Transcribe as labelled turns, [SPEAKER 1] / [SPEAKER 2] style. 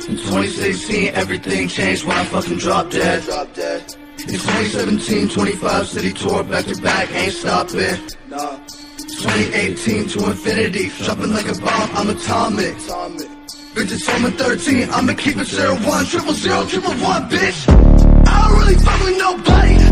[SPEAKER 1] In 2016, everything changed when I fucking dropped dead. In 2017, 25 city tour, back to back, ain't stopping. 2018 to infinity, dropping like a bomb, I'm atomic. Bitches home in 13, I'ma keep it 0-1, 0-0, 1-1, bitch. I don't really fuck with nobody.